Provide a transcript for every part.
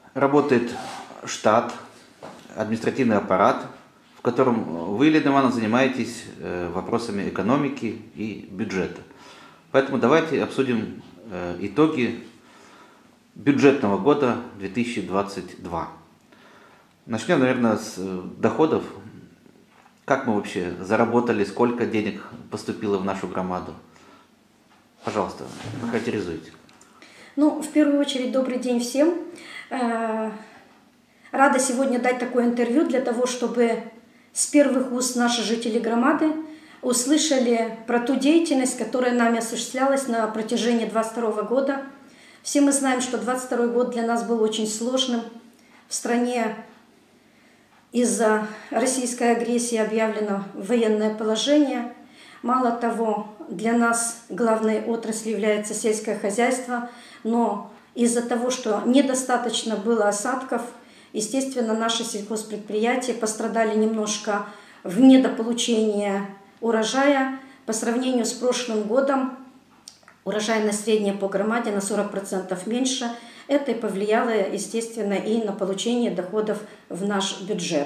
работает штат, административный аппарат, в котором вы, Елена Ивановна, занимаетесь вопросами экономики и бюджета. Поэтому давайте обсудим итоги бюджетного года 2022. Начнем, наверное, с доходов. Как мы вообще заработали, сколько денег поступило в нашу громаду? Пожалуйста, характеризуйте. Ну, в первую очередь, добрый день всем. Рада сегодня дать такое интервью для того, чтобы с первых уст наши жители громады услышали про ту деятельность, которая нами осуществлялась на протяжении 2022 года. Все мы знаем, что 2022 год для нас был очень сложным. В стране из-за российской агрессии объявлено военное положение. Мало того, для нас главной отраслью является сельское хозяйство, но из-за того, что недостаточно было осадков, естественно, наши сельхозпредприятия пострадали немножко в недополучении урожая. По сравнению с прошлым годом урожайность средняя по громаде на 40% меньше. Это и повлияло, естественно, и на получение доходов в наш бюджет.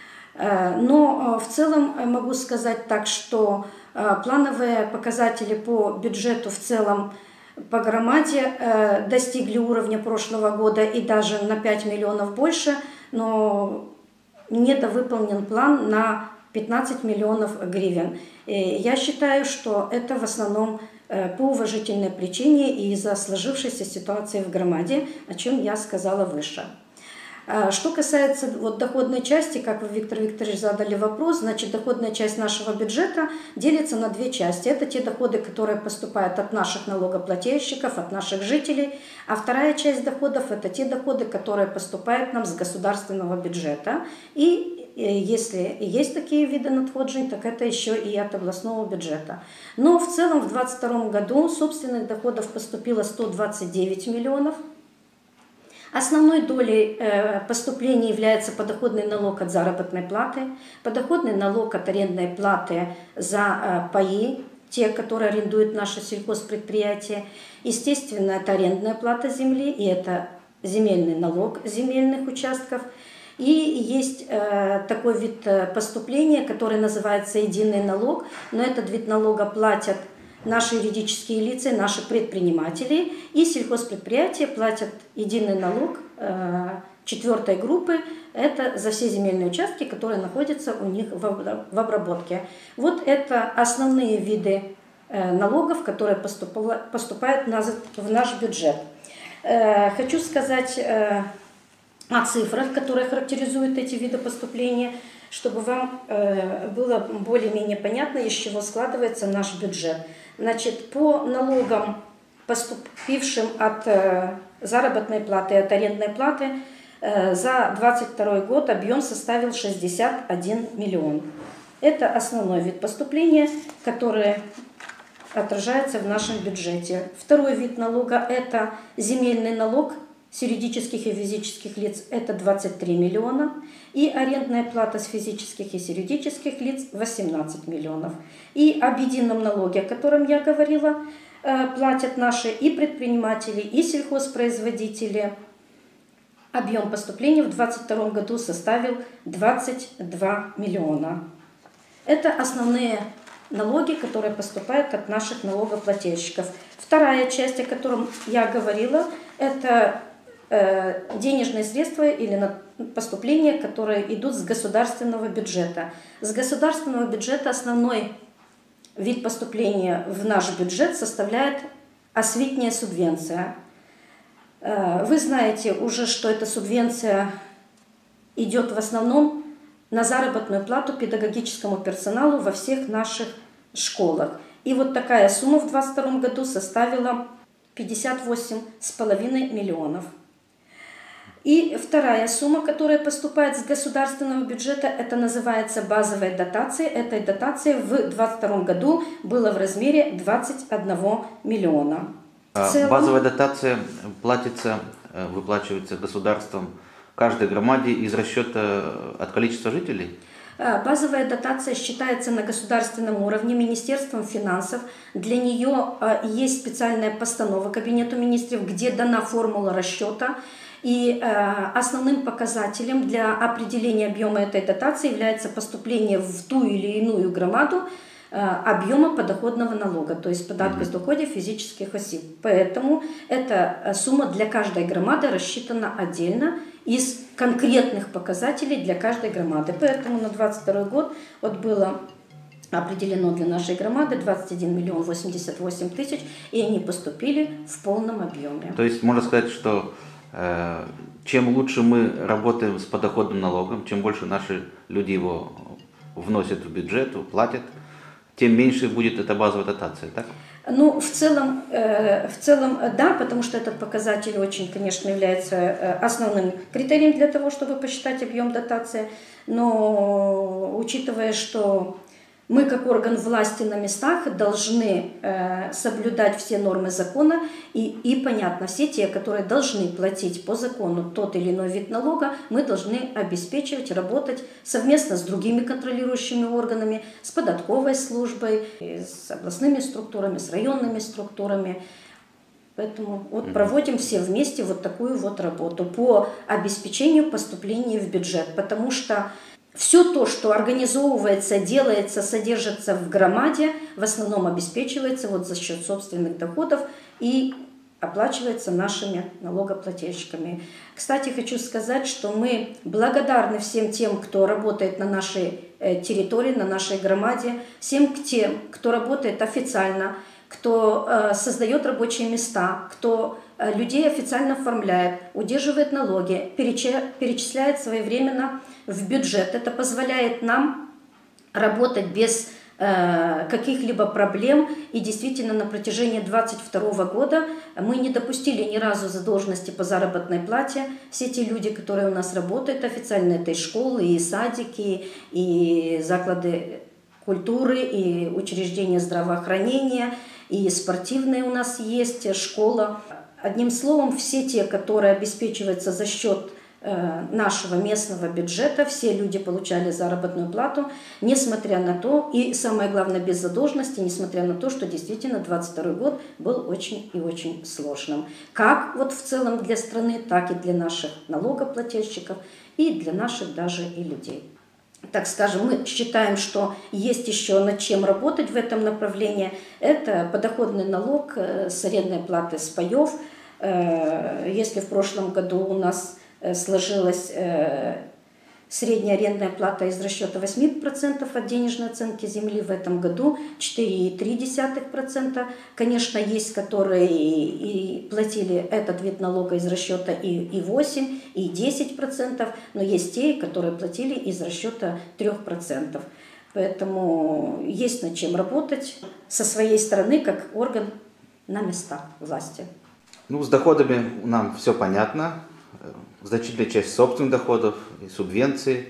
Но в целом могу сказать так, что плановые показатели по бюджету в целом по громаде достигли уровня прошлого года и даже на 5 миллионов больше, но недовыполнен план на 15 миллионов гривен. И я считаю, что это в основном по уважительной причине и из-за сложившейся ситуации в громаде, о чем я сказала выше. Что касается доходной части, как вы, Виктор Викторович, задали вопрос, значит, доходная часть нашего бюджета делится на две части. Это те доходы, которые поступают от наших налогоплательщиков, от наших жителей, а вторая часть доходов – это те доходы, которые поступают нам с государственного бюджета. И если есть такие виды надходжень, так это еще и от областного бюджета. Но в целом в 2022 году собственных доходов поступило 129 миллионов. Основной долей поступлений является подоходный налог от заработной платы, подоходный налог от арендной платы за паи, те, которые арендуют наши сельхозпредприятия. Естественно, это арендная плата земли и это земельный налог земельных участков. И есть такой вид поступления, который называется единый налог, но этот вид налога платят наши юридические лица, наши предприниматели, и сельхозпредприятия платят единый налог четвертой группы, это за все земельные участки, которые находятся у них в обработке. Вот это основные виды налогов, которые поступают в наш бюджет. Хочу сказать о цифрах, которые характеризуют эти виды поступления, чтобы вам было более-менее понятно, из чего складывается наш бюджет. Значит, по налогам, поступившим от заработной платы и от арендной платы, за 2022 год объем составил 61 миллион. Это основной вид поступления, который отражается в нашем бюджете. Второй вид налога – это земельный налог с юридических и физических лиц – это 23 миллиона, и арендная плата с физических и с юридических лиц – 18 миллионов. И об едином налоге, о котором я говорила, платят наши и предприниматели, и сельхозпроизводители. Объем поступления в 2022 году составил 22 миллиона. Это основные налоги, которые поступают от наших налогоплательщиков. Вторая часть, о котором я говорила, это денежные средства или поступления, которые идут с государственного бюджета. С государственного бюджета основной вид поступления в наш бюджет составляет осветняя субвенция. Вы знаете уже, что эта субвенция идет в основном на заработную плату педагогическому персоналу во всех наших школах. И вот такая сумма в 2022 году составила 58,5 миллионов. И вторая сумма, которая поступает с государственного бюджета, это называется базовая дотация. Этой дотации в 2022 году было в размере 21 миллиона. Базовая дотация выплачивается государством каждой громаде из расчета от количества жителей? Базовая дотация считается на государственном уровне Министерством финансов. Для нее есть специальная постанова Кабинету министров, где дана формула расчета. И основным показателем для определения объема этой дотации является поступление в ту или иную громаду объема подоходного налога, то есть податка с доходов физических осіб. Поэтому эта сумма для каждой громады рассчитана отдельно из конкретных показателей для каждой громады. Поэтому на 2022 год вот было определено для нашей громады 21 миллион 88 тысяч, и они поступили в полном объеме. То есть можно сказать, что чем лучше мы работаем с подоходным налогом, чем больше наши люди его вносят в бюджет, платят, тем меньше будет эта базовая дотация, так? Ну, в целом, да, потому что этот показатель очень, конечно, является основным критерием для того, чтобы посчитать объем дотации. Но учитывая, что мы, как орган власти на местах, должны соблюдать все нормы закона и, понятно, все те, которые должны платить по закону тот или иной вид налога, мы должны обеспечивать, работать совместно с другими контролирующими органами, с податковой службой, с областными структурами, с районными структурами. Поэтому вот проводим все вместе вот такую вот работу по обеспечению поступления в бюджет, потому что все то, что организовывается, делается, содержится в громаде, в основном обеспечивается вот за счет собственных доходов и оплачивается нашими налогоплательщиками. Кстати, хочу сказать, что мы благодарны всем тем, кто работает на нашей территории, на нашей громаде, всем тем, кто работает официально, кто создает рабочие места, кто людей официально оформляет, удерживает налоги, перечисляет своевременно в бюджет. Это позволяет нам работать без каких-либо проблем. И действительно на протяжении 2022 года мы не допустили ни разу задолженности по заработной плате. Все те люди, которые у нас работают официально, это и школы, и садики, и заклады культуры, и учреждения здравоохранения, и спортивные у нас есть, школа. Одним словом, все те, которые обеспечиваются за счет нашего местного бюджета, все люди получали заработную плату, несмотря на то, и самое главное, без задолженности, несмотря на то, что действительно 2022 год был очень и очень сложным. Как вот в целом для страны, так и для наших налогоплательщиков, и для наших даже и людей. Так скажем, мы считаем, что есть еще над чем работать в этом направлении. Это подоходный налог с арендной платы с паев. Если в прошлом году у нас сложилась средняя арендная плата из расчета 8% от денежной оценки земли, в этом году 4,3%. Конечно, есть, которые и платили этот вид налога из расчета и 8%, и 10%, но есть те, которые платили из расчета 3%. Поэтому есть над чем работать со своей стороны, как орган на местах власти. Ну, с доходами нам все понятно. Значительная часть собственных доходов и субвенций.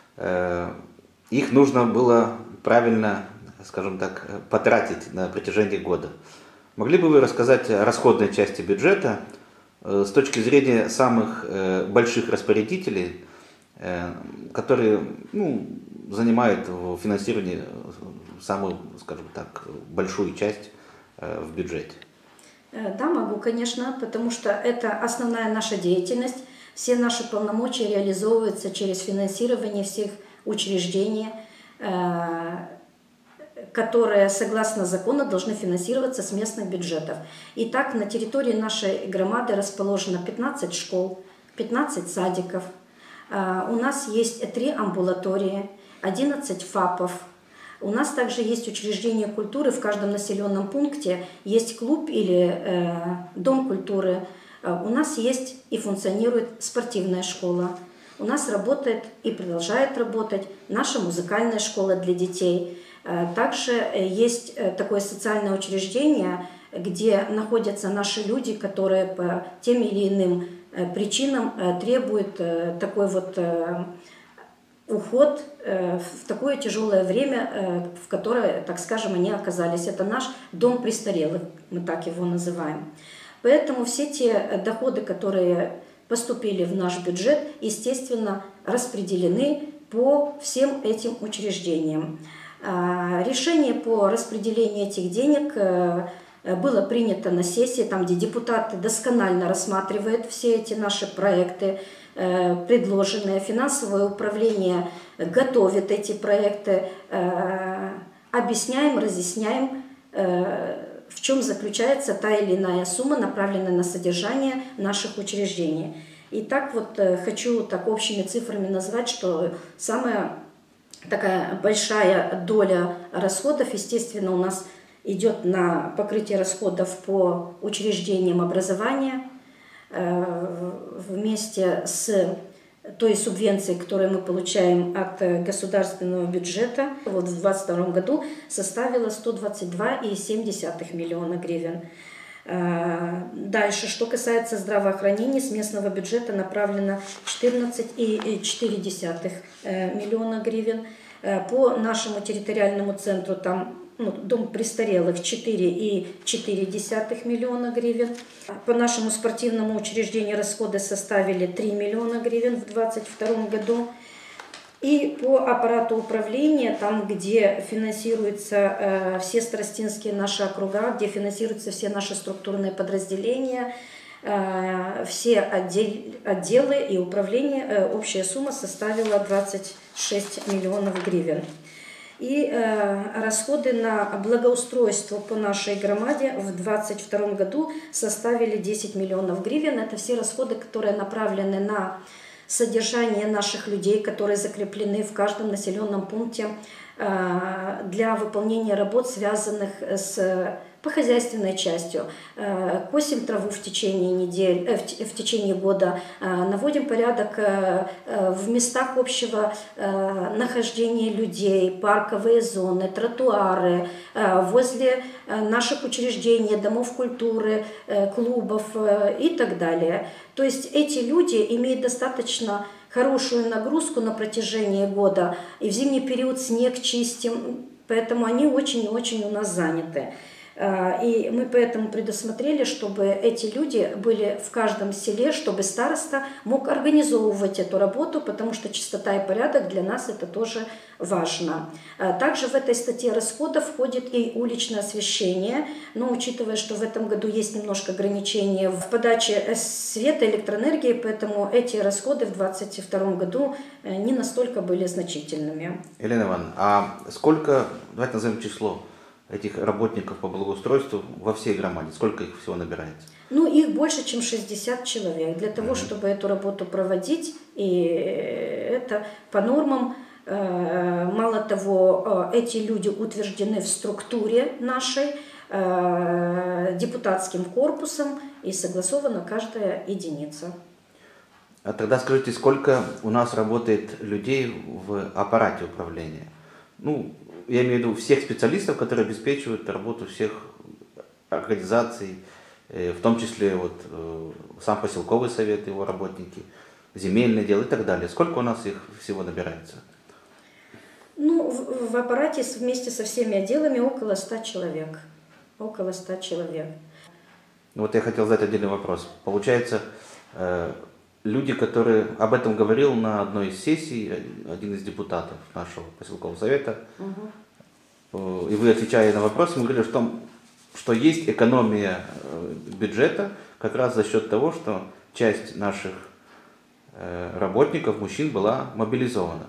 Их нужно было правильно, скажем так, потратить на протяжении года. Могли бы вы рассказать о расходной части бюджета с точки зрения самых больших распорядителей, которые занимают в финансировании самую, скажем так, большую часть в бюджете? Да, могу, конечно, потому что это основная наша деятельность. Все наши полномочия реализовываются через финансирование всех учреждений, которые, согласно закону, должны финансироваться с местных бюджетов. Итак, на территории нашей громады расположено 15 школ, 15 садиков. У нас есть 3 амбулатории, 11 ФАПов. У нас также есть учреждения культуры, в каждом населенном пункте есть клуб или дом культуры. У нас есть и функционирует спортивная школа. У нас работает и продолжает работать наша музыкальная школа для детей. Также есть такое социальное учреждение, где находятся наши люди, которые по тем или иным причинам требуют такой вот уход в такое тяжелое время, в которое, так скажем, они оказались. Это наш дом престарелых, мы так его называем. Поэтому все те доходы, которые поступили в наш бюджет, естественно, распределены по всем этим учреждениям. Решение по распределению этих денег было принято на сессии, там, где депутаты досконально рассматривают все эти наши проекты, предложенные, финансовое управление готовит эти проекты, объясняем, разъясняем, в чем заключается та или иная сумма, направленная на содержание наших учреждений. И так вот хочу так общими цифрами назвать, что самая такая большая доля расходов, естественно, у нас идет на покрытие расходов по учреждениям образования вместе с той субвенцией, которую мы получаем от государственного бюджета. Вот в 2022 году составила 122,7 миллиона гривен. Дальше, что касается здравоохранения, с местного бюджета направлено 14,4 миллиона гривен. По нашему территориальному центру там дом престарелых 4,4 миллиона гривен. По нашему спортивному учреждению расходы составили 3 миллиона гривен в 2022 году. И по аппарату управления, там, где финансируются все старостинские наши округа, где финансируются все наши структурные подразделения, все отделы и управления, общая сумма составила 26 миллионов гривен. И расходы на благоустройство по нашей громаде в 2022 году составили 10 миллионов гривен. Это все расходы, которые направлены на содержание наших людей, которые закреплены в каждом населенном пункте для выполнения работ, связанных по хозяйственной частью. Косим траву в течение недели, в течение года, наводим порядок в местах общего нахождения людей, парковые зоны, тротуары, возле наших учреждений, домов культуры, клубов и так далее. То есть эти люди имеют достаточно хорошую нагрузку на протяжении года, и в зимний период снег чистим, поэтому они очень и очень у нас заняты. И мы поэтому предусмотрели, чтобы эти люди были в каждом селе, чтобы староста мог организовывать эту работу, потому что чистота и порядок для нас это тоже важно. Также в этой статье расходов входит и уличное освещение, но учитывая, что в этом году есть немножко ограничения в подаче света, электроэнергии, поэтому эти расходы в 2022 году не настолько были значительными. Елена Ивановна, а сколько, давайте назовем число, этих работников по благоустройству во всей громаде? Сколько их всего набирается? Ну, их больше, чем 60 человек. Для того, чтобы эту работу проводить, и это по нормам, мало того, эти люди утверждены в структуре нашей, депутатским корпусом, и согласована каждая единица. А тогда скажите, сколько у нас работает людей в аппарате управления? Ну, я имею в виду всех специалистов, которые обеспечивают работу всех организаций, в том числе вот, сам поселковый совет, его работники, земельное дело и так далее. Сколько у нас их всего набирается? Ну, в аппарате вместе со всеми отделами около 100 человек. Около 100 человек. Вот я хотел задать отдельный вопрос. Получается, люди, которые об этом говорил на одной из сессий, один из депутатов нашего поселкового совета, и вы, отвечая на вопрос, мы говорили, что есть экономия бюджета как раз за счет того, что часть наших работников, мужчин, была мобилизована.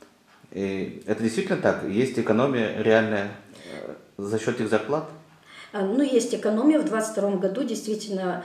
И это действительно так? Есть экономия реальная за счет их зарплат? Ну, есть экономия. В 2022 году действительно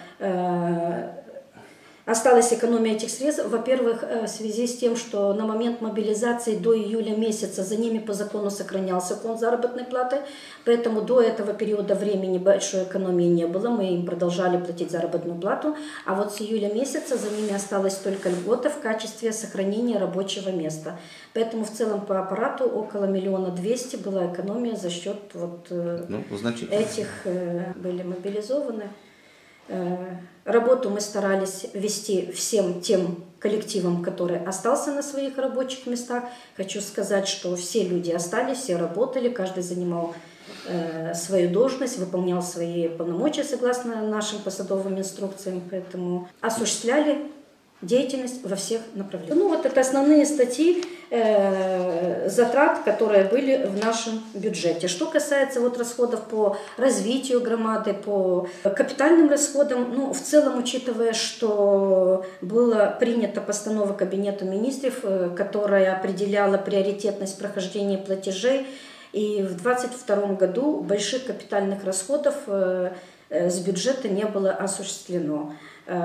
осталась экономия этих средств. Во-первых, в связи с тем, что на момент мобилизации до июля месяца за ними по закону сохранялся фонд заработной платы, поэтому до этого периода времени большой экономии не было, мы им продолжали платить заработную плату, а вот с июля месяца за ними осталась только льгота в качестве сохранения рабочего места. Поэтому в целом по аппарату около 1 200 000 была экономия за счет вот этих были мобилизованы. Работу мы старались вести всем тем коллективам, который остался на своих рабочих местах. Хочу сказать, что все люди остались, все работали, каждый занимал свою должность, выполнял свои полномочия согласно нашим посадовым инструкциям, поэтому осуществляли деятельность во всех направлениях. Ну вот это основные статьи, затрат, которые были в нашем бюджете. Что касается вот расходов по развитию громады, по капитальным расходам, ну, в целом, учитывая, что была принята постанова Кабинета министров, которая определяла приоритетность прохождения платежей, и в 2022 году больших капитальных расходов с бюджета не было осуществлено.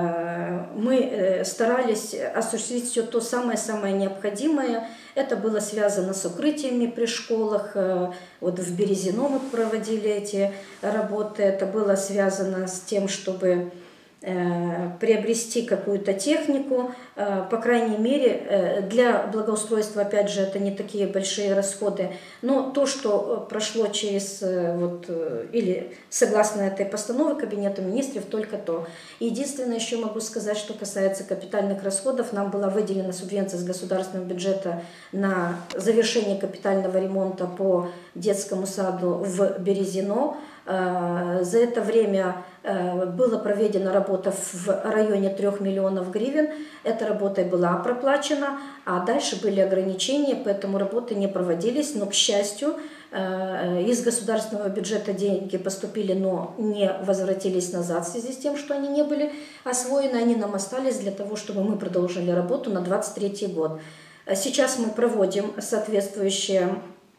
Мы старались осуществить все то самое необходимое. Это было связано с укрытиями при школах. Вот в Березино мы проводили эти работы. Это было связано с тем, чтобы приобрести какую-то технику, по крайней мере, для благоустройства, опять же, это не такие большие расходы, но то, что прошло через, или согласно этой постанове Кабинета министров, только то. Единственное, еще могу сказать, что касается капитальных расходов, нам была выделена субвенция с государственного бюджета на завершение капитального ремонта по детскому саду в Березино. За это время была проведена работа в районе 3 миллионов гривен. Эта работа была проплачена, а дальше были ограничения, поэтому работы не проводились. Но, к счастью, из государственного бюджета деньги поступили, но не возвратились назад в связи с тем, что они не были освоены. Они нам остались для того, чтобы мы продолжили работу на 2023 год. Сейчас мы проводим соответствующие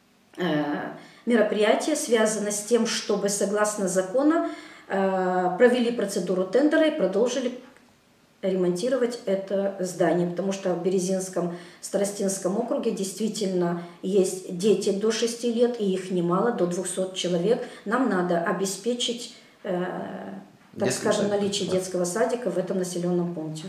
мероприятие связано с тем, чтобы согласно закону провели процедуру тендера и продолжили ремонтировать это здание, потому что в Березинском Старостинском округе действительно есть дети до 6 лет, и их немало, до 200 человек. Нам надо обеспечить, так скажем, наличие детского садика в этом населенном пункте.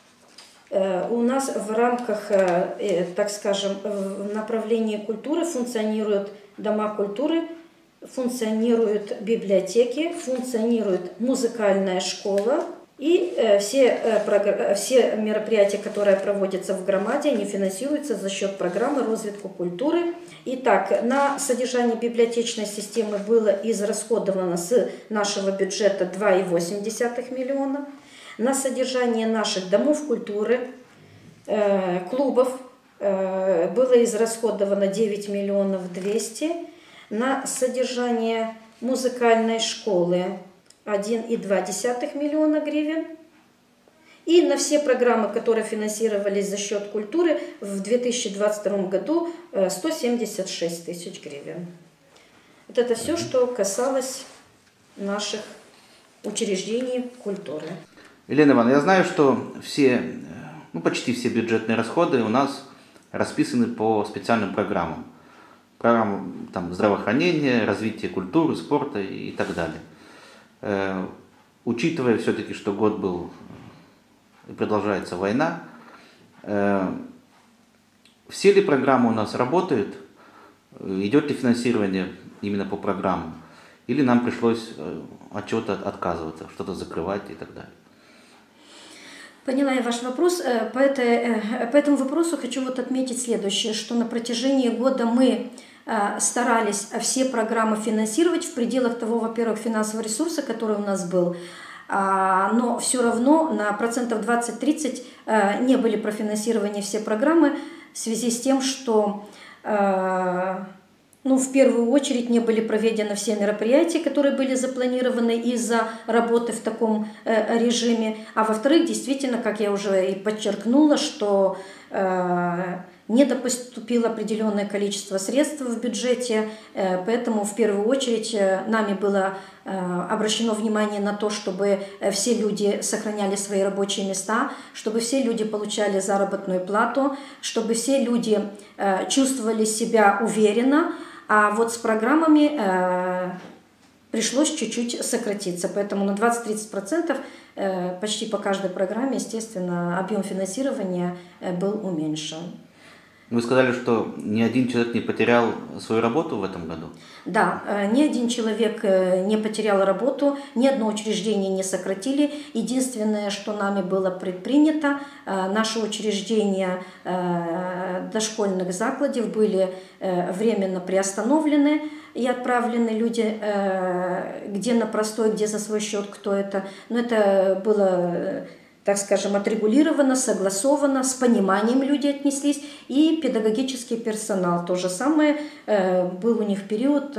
У нас в рамках, так скажем, в направлении культуры функционируют дома культуры, функционируют библиотеки, функционирует музыкальная школа. И все мероприятия, которые проводятся в громаде, они финансируются за счет программы «Розвитку культуры». Итак, на содержание библиотечной системы было израсходовано с нашего бюджета 2,8 миллиона. На содержание наших домов культуры, клубов было израсходовано 9 миллионов 200. На содержание музыкальной школы 1,2 миллиона гривен. И на все программы, которые финансировались за счет культуры, в 2022 году 176 тысяч гривен. Вот это все, что касалось наших учреждений культуры. Елена Ивановна, я знаю, что почти все бюджетные расходы у нас расписаны по специальным программам. Программам здравоохранения, развития культуры, спорта и так далее. Учитывая все-таки, что год был и продолжается война, все ли программы у нас работают, идет ли финансирование именно по программам, или нам пришлось от чего-то отказываться, что-то закрывать и так далее? Поняла я ваш вопрос. По этому вопросу хочу отметить следующее, что на протяжении года мы старались все программы финансировать в пределах того, во-первых, финансового ресурса, который у нас был, но все равно на процентов 20-30 не были профинансированы все программы в связи с тем, что в первую очередь не были проведены все мероприятия, которые были запланированы из-за работы в таком режиме, а во-вторых, действительно, как я уже и подчеркнула, что не поступило определенное количество средств в бюджете, поэтому в первую очередь нами было обращено внимание на то, чтобы все люди сохраняли свои рабочие места, чтобы все люди получали заработную плату, чтобы все люди чувствовали себя уверенно, а вот с программами пришлось чуть-чуть сократиться, поэтому на 20-30% почти по каждой программе, естественно, объем финансирования был уменьшен. Вы сказали, что ни один человек не потерял свою работу в этом году? Да, ни один человек не потерял работу, ни одно учреждение не сократили. Единственное, что нами было предпринято, наши учреждения дошкольных закладов были временно приостановлены и отправлены люди, где на простой, где за свой счет, кто это. Но это было так скажем, отрегулировано, согласовано, с пониманием люди отнеслись, и педагогический персонал. То же самое, был у них период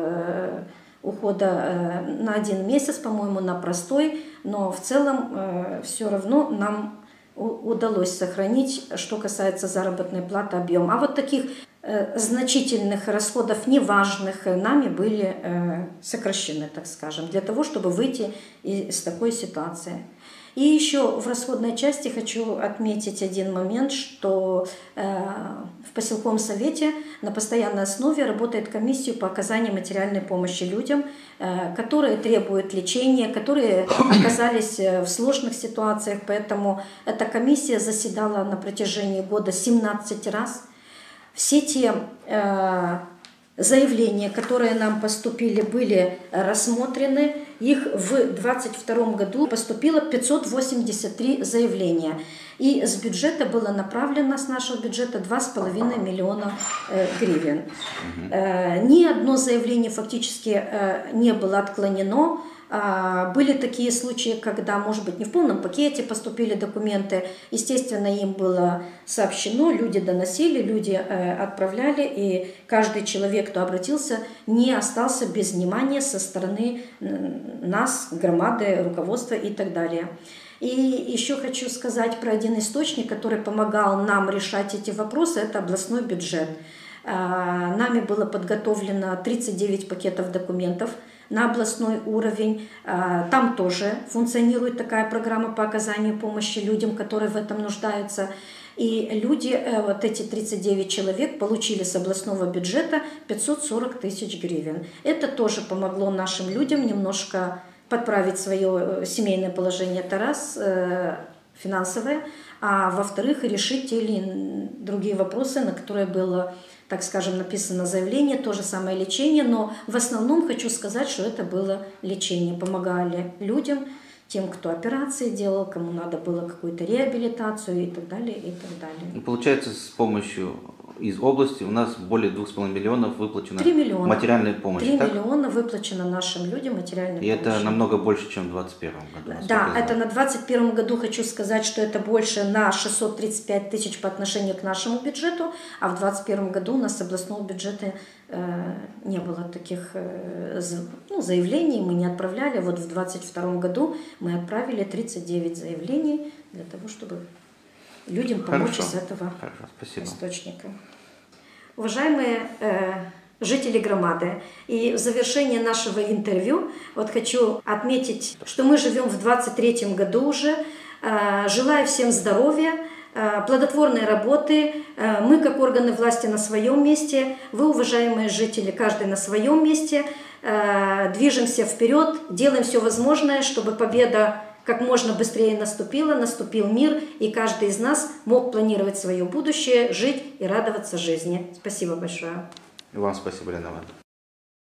ухода на 1 месяц, по-моему, на простой, но в целом все равно нам удалось сохранить, что касается заработной платы, объем. А вот таких значительных расходов, неважных, нами были сокращены, так скажем, для того, чтобы выйти из такой ситуации. И еще в расходной части хочу отметить один момент, что в поселковом совете на постоянной основе работает комиссия по оказанию материальной помощи людям, которые требуют лечения, которые оказались в сложных ситуациях. Поэтому эта комиссия заседала на протяжении года 17 раз. Все те заявления, которые нам поступили, были рассмотрены. Их в 2022 году поступило 583 заявления. И с бюджета было направлено, с нашего бюджета, 2,5 миллиона гривен. Ни одно заявление фактически не было отклонено. Были такие случаи, когда, может быть, не в полном пакете поступили документы. Естественно, им было сообщено, люди доносили, люди отправляли, и каждый человек, кто обратился, не остался без внимания со стороны нас, громады, руководства и так далее. И еще хочу сказать про один источник, который помогал нам решать эти вопросы, это областной бюджет. Нами было подготовлено 39 пакетов документов на областной уровень. Там тоже функционирует такая программа по оказанию помощи людям, которые в этом нуждаются. И люди, вот эти 39 человек, получили с областного бюджета 540 тысяч гривен. Это тоже помогло нашим людям немножко подправить свое семейное положение, это раз, финансовое, а во-вторых, решить те или другие вопросы, на которые было, так скажем, написано заявление, то же самое лечение, но в основном хочу сказать, что это было лечение. Помогали людям, тем, кто операции делал, кому надо было какую-то реабилитацию и так далее, и так далее. Получается, с помощью из области у нас более 2,5 миллионов выплачено 3 миллиона. Материальной помощи. 3 миллиона выплачено нашим людям материальной помощи. И это намного больше, чем в 2021 году. Да, это на 2021 году хочу сказать, что это больше на 635 тысяч по отношению к нашему бюджету, а в 2021 году у нас с областного бюджета не было таких заявлений, мы не отправляли. Вот в 2022 году мы отправили 39 заявлений для того, чтобы людям помочь из этого источника. Уважаемые жители громады, и в завершение нашего интервью вот хочу отметить, что мы живем в 23-м году уже. Желаю всем здоровья, плодотворной работы. Мы, как органы власти, на своем месте. Вы, уважаемые жители, каждый на своем месте. Движемся вперед, делаем все возможное, чтобы победа как можно быстрее наступил мир, и каждый из нас мог планировать свое будущее, жить и радоваться жизни. Спасибо большое. И вам спасибо, Лена Ивановна.